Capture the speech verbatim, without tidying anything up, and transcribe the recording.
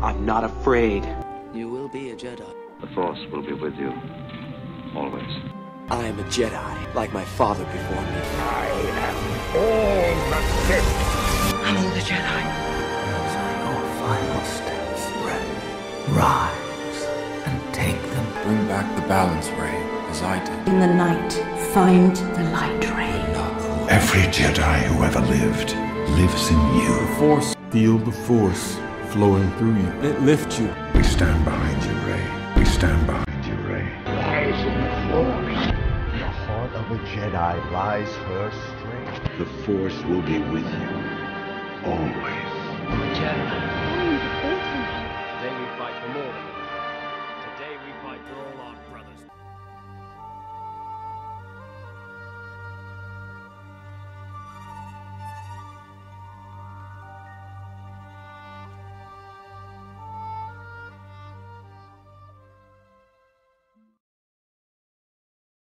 I'm not afraid. You will be a Jedi. The Force will be with you, always. I am a Jedi, like my father before me. I am all the Sith. I'm all the Jedi. Those are your final steps, Ren. Rise and take them. Bring back the balance, Rey, as I did. In the night, find the light ray. Every Jedi who ever lived lives in you. The Force, feel the Force flowing through you. It lifts you. We stand behind you, Rey. We stand behind you, Rey. Rise in the Force. In the heart of a Jedi lies her strength. The Force will be with you, always. Jedi.